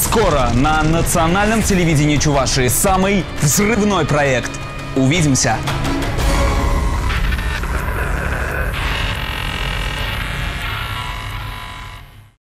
Скоро на национальном телевидении Чувашии самый взрывной проект. Увидимся!